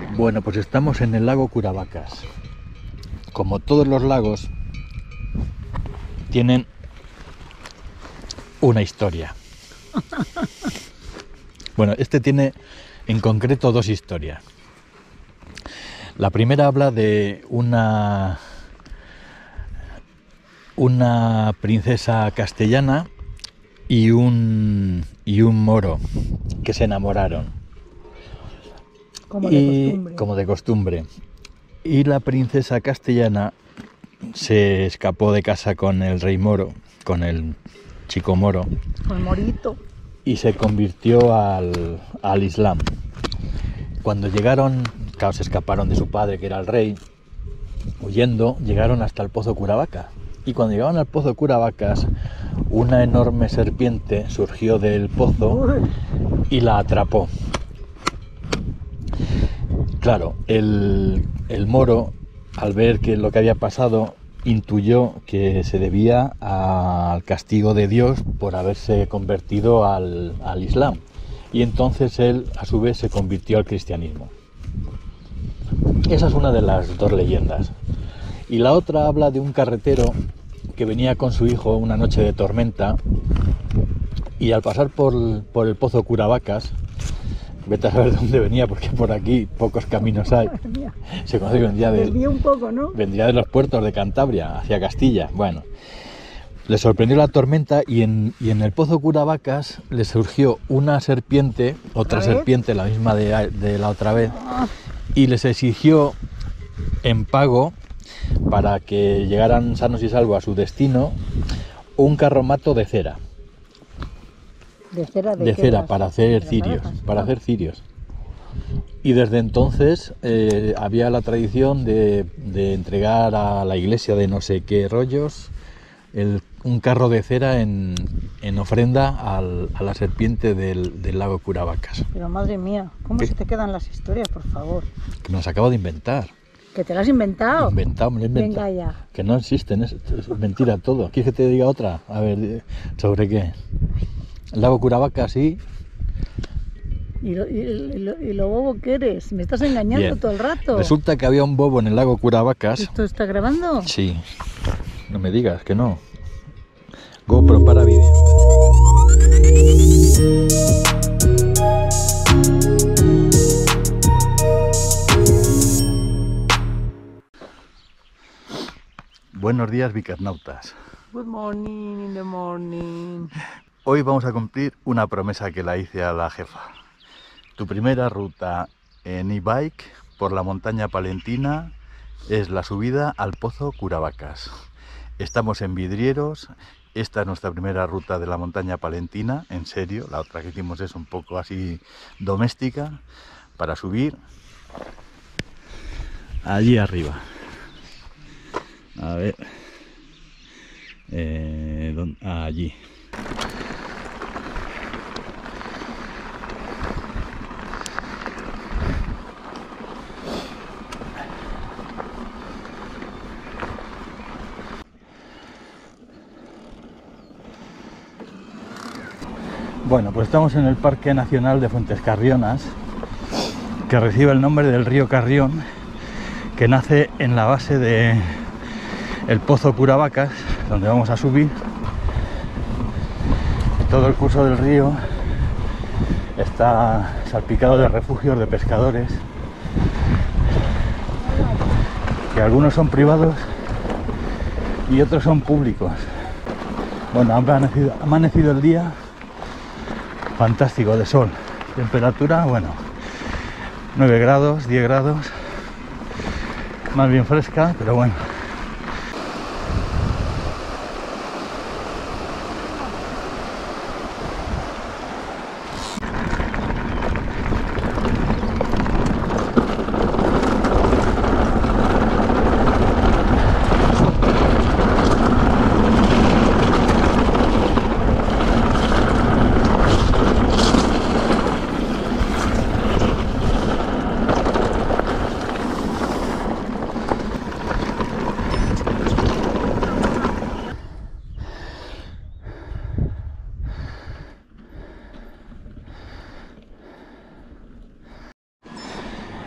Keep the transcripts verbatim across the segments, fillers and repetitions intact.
Bueno, pues estamos en el lago Curavacas. Como todos los lagos, tienen una historia. Bueno, este tiene en concreto dos historias. La primera habla de una, una princesa castellana y un, y un moro que se enamoraron. Como de y, costumbre. Como de costumbre. Y la princesa castellana se escapó de casa con el rey moro, con el chico moro. Con el morito. Y se convirtió al, al Islam. Cuando llegaron, claro, se escaparon de su padre, que era el rey, huyendo, llegaron hasta el pozo Curavacas. Y cuando llegaron al pozo Curavacas, una enorme serpiente surgió del pozo Uy. y la atrapó. Claro, el, el moro, al ver que lo que había pasado, intuyó que se debía al castigo de Dios por haberse convertido al, al Islam. Y entonces él, a su vez, se convirtió al cristianismo. Esa es una de las dos leyendas. Y la otra habla de un carretero que venía con su hijo una noche de tormenta y al pasar por, por el pozo Curavacas, vete a saber de dónde venía, porque por aquí pocos caminos hay. Se conoce que vendría de, Desvió un poco, ¿no? vendría de los puertos de Cantabria hacia Castilla. Bueno, le sorprendió la tormenta y en, y en el pozo Curavacas le surgió una serpiente, otra ¿Otra vez? serpiente, la misma de, de la otra vez, y les exigió en pago, para que llegaran sanos y salvos a su destino, un carromato de cera. De cera, de, de qué cera las- para hacer de cirios, naranjas. para Ah. hacer cirios. Y desde entonces eh, había la tradición de, de entregar a la iglesia de no sé qué rollos el, un carro de cera en, en ofrenda al, a la serpiente del, del lago Curavacas, Pero madre mía, ¿cómo ¿Qué? se te quedan las historias, por favor? que nos acabo de inventar. Que te las has inventado. Inventado, me lo he inventado. Venga ya. Que no existen, es, es mentira todo. ¿Quieres que te diga otra? A ver, eh, ¿sobre qué? El lago Curavacas, sí. ¿Y lo, y, y lo, y lo bobo que eres? Me estás engañando Bien. todo el rato. Resulta que había un bobo en el lago Curavacas. ¿Esto está grabando? Sí. No me digas que no. GoPro para vídeo. Buenos días, bicarnautas. Good morning in the morning. Hoy vamos a cumplir una promesa que la hice a la jefa. Tu primera ruta en e-bike por la montaña palentina es la subida al pozo Curavacas. Estamos en Vidrieros. Esta es nuestra primera ruta de la montaña palentina, en serio. La otra que hicimos es un poco así doméstica, para subir allí arriba. A ver, eh, ¿dónde? Ah, allí. Bueno, pues estamos en el Parque Nacional de Fuentes Carrionas, que recibe el nombre del río Carrión, que nace en la base de el pozo Curavacas, donde vamos a subir. Todo el curso del río está salpicado de refugios de pescadores, que algunos son privados y otros son públicos. Bueno, ha amanecido, ha amanecido el día fantástico de sol, temperatura, bueno, nueve grados, diez grados, más bien fresca, pero bueno.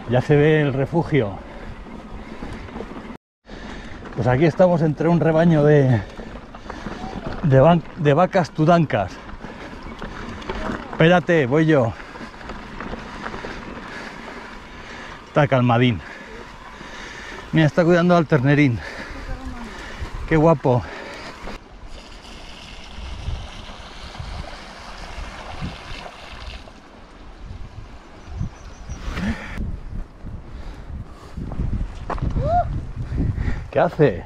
Ya se ve el refugio. Pues aquí estamos entre un rebaño de, de, van, de vacas tudancas. Espérate, voy yo. Está calmadín. Mira, está cuidando al ternerín. Qué guapo. ¿Qué haces?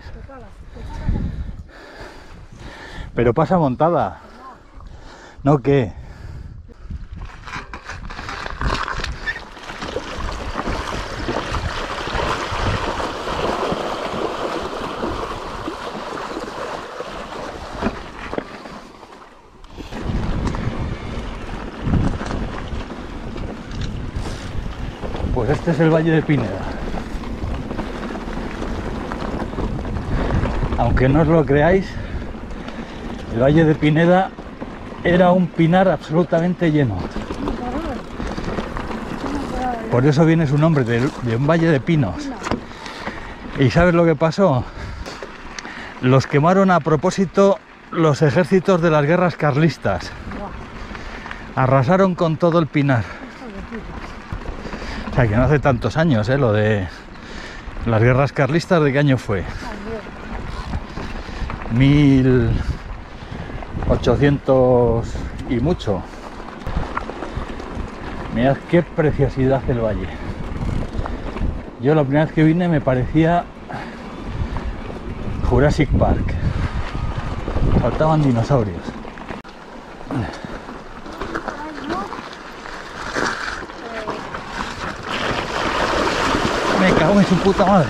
Pero pasa montada. ¿No qué? Pues este es el Valle de Pineda. Aunque no os lo creáis, el Valle de Pineda era un pinar absolutamente lleno. Por eso viene su nombre, de, de un valle de pinos. ¿Y sabes lo que pasó? Los quemaron a propósito los ejércitos de las guerras carlistas. Arrasaron con todo el pinar. O sea, que no hace tantos años, ¿eh? Lo de las guerras carlistas, ¿de qué año fue? mil ochocientos y mucho. Mirad qué preciosidad el valle. Yo la primera vez que vine me parecía Jurassic Park. Faltaban dinosaurios. Me cago en su puta madre.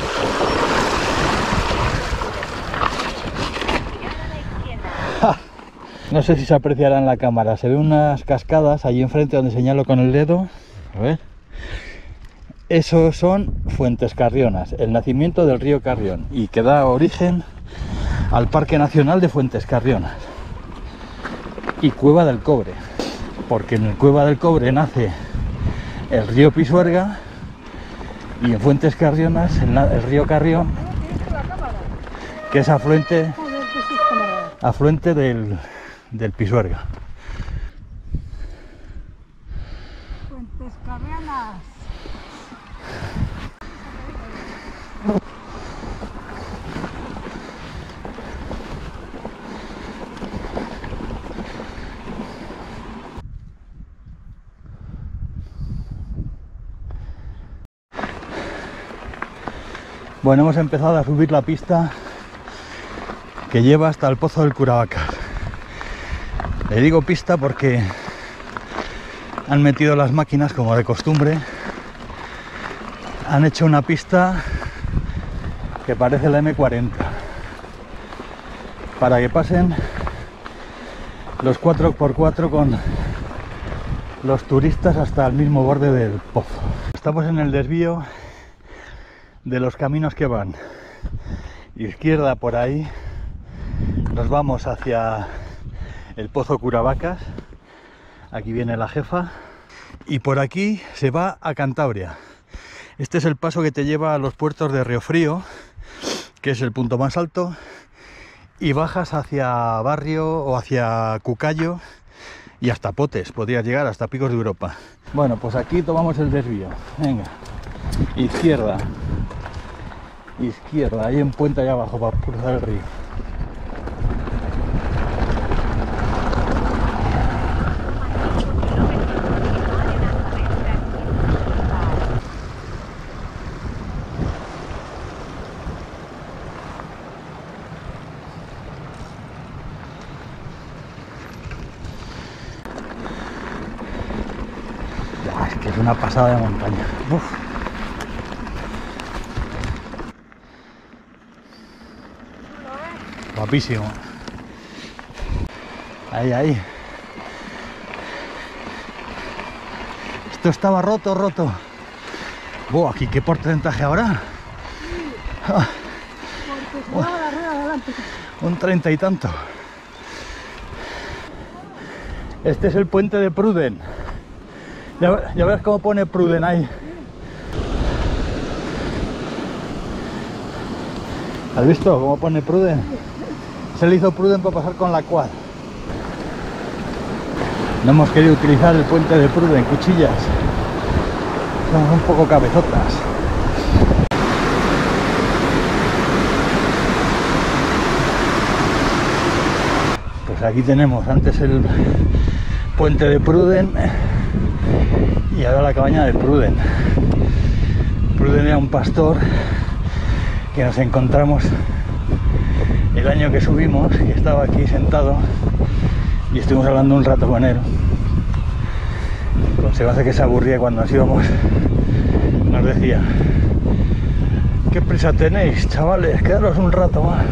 No sé si se apreciará en la cámara, se ven unas cascadas allí enfrente donde señalo con el dedo. A ver. Esos son Fuentes Carrionas, el nacimiento del río Carrión, y que da origen al Parque Nacional de Fuentes Carrionas y Cueva del Cobre, porque en el Cueva del Cobre nace el río Pisuerga y en Fuentes Carrionas el, el río Carrión, que es afluente, afluente del del Pisuerga. Fuentes Carrionas. Bueno, hemos empezado a subir la pista que lleva hasta el Pozo del Curavacas. Le digo pista porque han metido las máquinas como de costumbre. Han hecho una pista que parece la eme cuarenta para que pasen los cuatro por cuatro con los turistas hasta el mismo borde del pozo. Estamos en el desvío de los caminos que van izquierda por ahí. Nos vamos hacia el Pozo Curavacas. Aquí viene la jefa. Y por aquí se va a Cantabria. Este es el paso que te lleva a los puertos de Riofrío, que es el punto más alto, y bajas hacia Barrio o hacia Cucayo y hasta Potes. Podrías llegar hasta Picos de Europa. Bueno, pues aquí tomamos el desvío. Venga, izquierda, izquierda, ahí en puente allá abajo para cruzar el río. Es que es una pasada de montaña. Uf. Guapísimo. Ahí, ahí. Esto estaba roto, roto. Buah, aquí qué porcentaje ahora. Ah. Un treinta y tanto. Este es el puente de Pruden. Ya, ya ves cómo pone Pruden ahí. ¿Has visto cómo pone Pruden? Se le hizo Pruden para pasar con la quad. No hemos querido utilizar el puente de Pruden, cuchillas. Somos un poco cabezotas. Pues aquí tenemos antes el puente de Pruden y ahora la cabaña de Pruden. Pruden era un pastor que nos encontramos el año que subimos, y estaba aquí sentado y estuvimos hablando un rato con él. Se me hace que se aburría cuando nos íbamos. Nos decía: ¿qué prisa tenéis, chavales? Quedaros un rato más.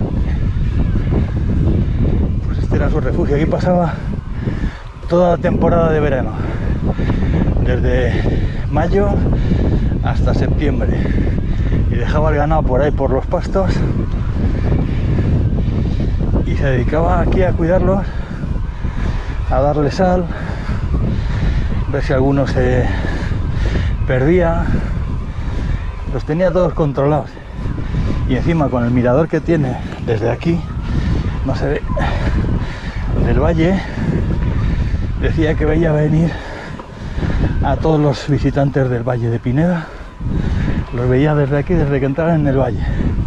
Pues este era su refugio. Aquí pasaba toda la temporada de verano, desde mayo hasta septiembre, y dejaba el ganado por ahí por los pastos y se dedicaba aquí a cuidarlos, a darle sal, ver si alguno se perdía. Los tenía todos controlados, y encima con el mirador que tiene desde aquí, no se ve, del valle, decía que veía venir a todos los visitantes del Valle de Pineda. Los veía desde aquí, desde que entraron en el valle.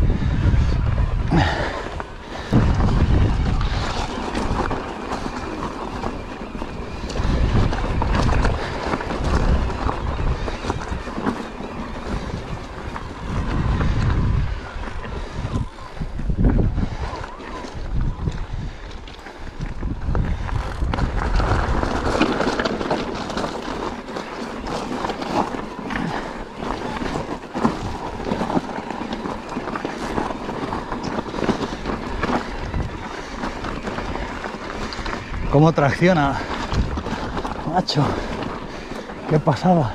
¿Cómo tracciona, macho? ¿Qué pasaba?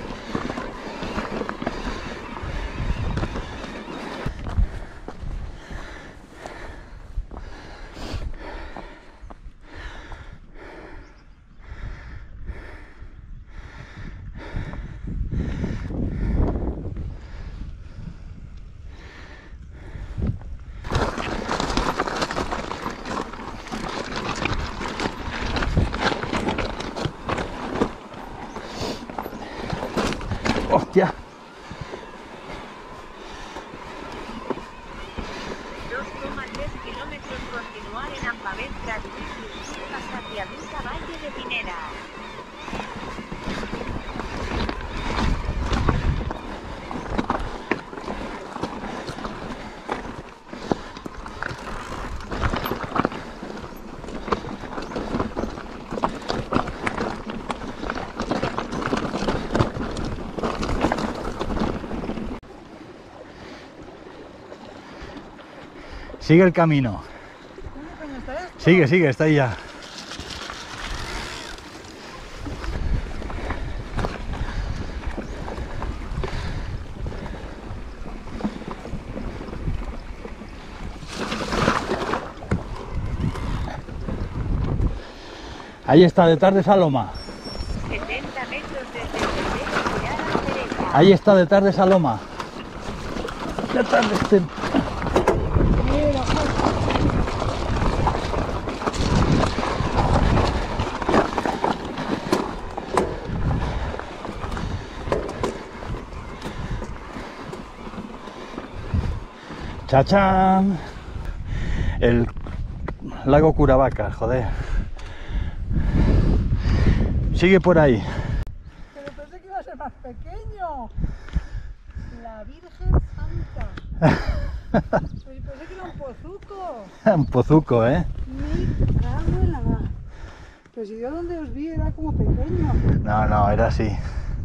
¡Hostia! dos coma tres kilómetros continuar en Ampavez tras hacia Ruta Valle de Pineda. Sigue el camino. Sigue, sigue, está ahí ya. Ahí está, detrás de esa loma. setenta metros desde el sendero, girar a la derecha. Ahí está, detrás de esa loma. Detrás de este... ¡Chachán! El lago Curavacas, joder. Sigue por ahí. Pero pensé que iba a ser más pequeño. La Virgen Santa. Pues pensé que era un pozuco. Un pozuco, ¿eh? Me cago en la mar. Pero si yo donde os vi era como pequeño. No, no, era así.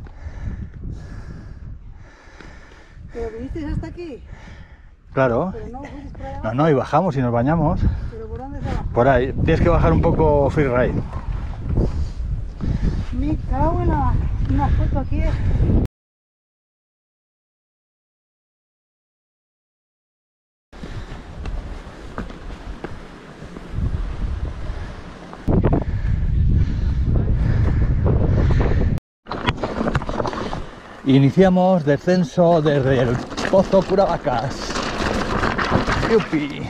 Pero vinisteis hasta aquí. Claro. Pero no fuisteis por allá. No, no, y bajamos y nos bañamos. Pero ¿por dónde se va? Por ahí. Tienes que bajar un poco freeride. Me cago en la mar. Una foto aquí. Es... Iniciamos descenso desde el Pozo Curavacas. Yupi.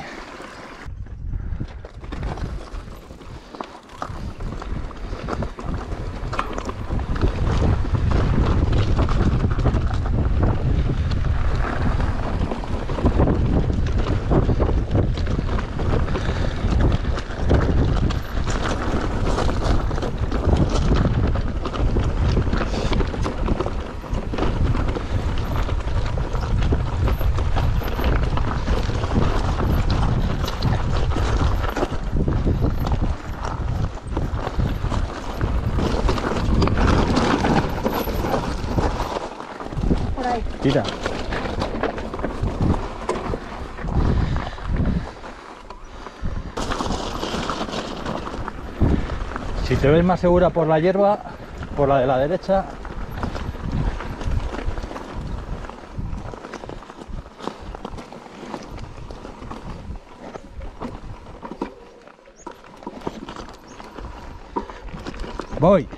Por ahí. Tira. Si te ves más segura por la hierba, por la de la derecha. Voy.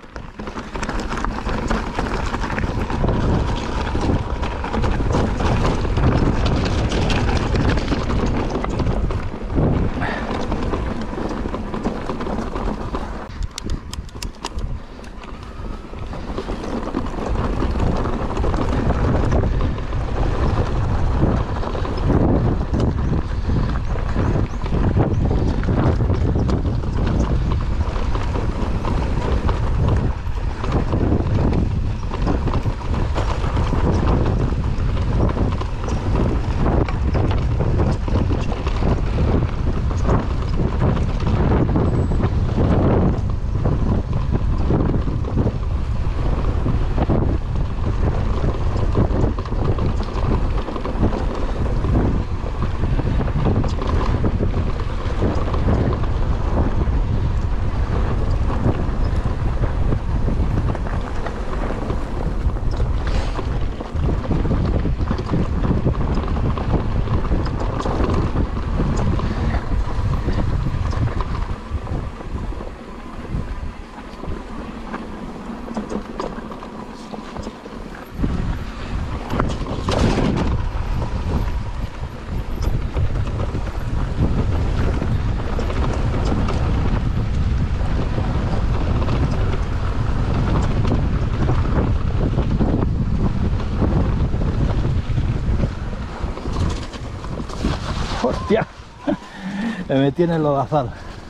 ¡Hostia! Me metí en el lodazal.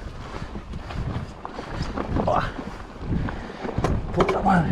¡Oh! ¡Puta madre!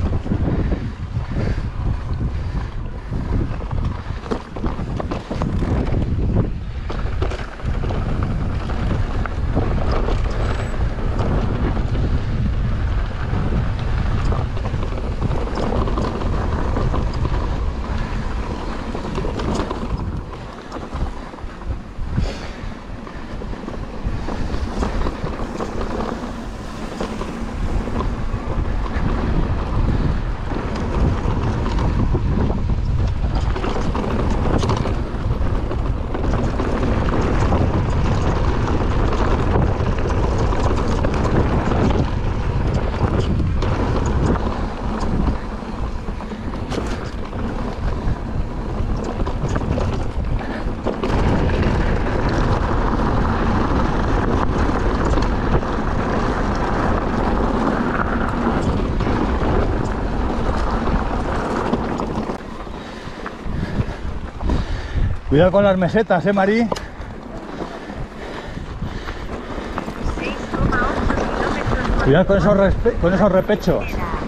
Cuidado con las mesetas, eh, Mari. seis coma ocho kilómetros. Cuidado con esos, respe- con esos repechos.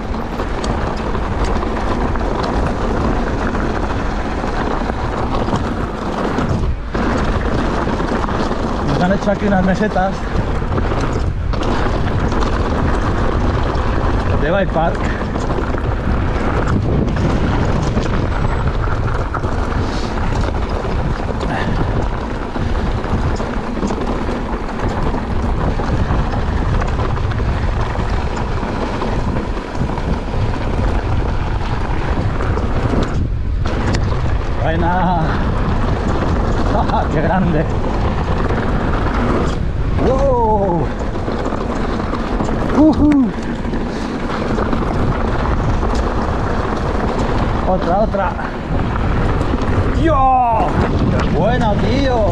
Nos han hecho aquí unas mesetas de bike park. Buena. ¡Ah, qué grande! ¡Wow! Uh-huh. Otra, otra. ¡Yo! ¡Qué buena, tío!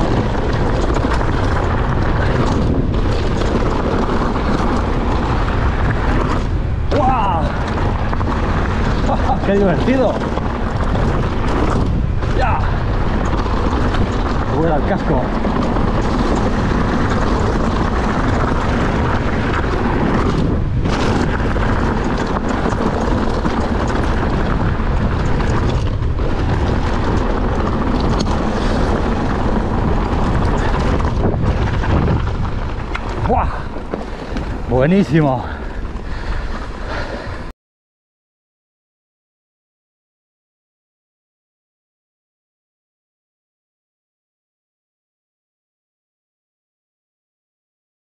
¡Guau! ¡Qué divertido! ¡Ya! Voy al casco. ¡Buah! Buenísimo.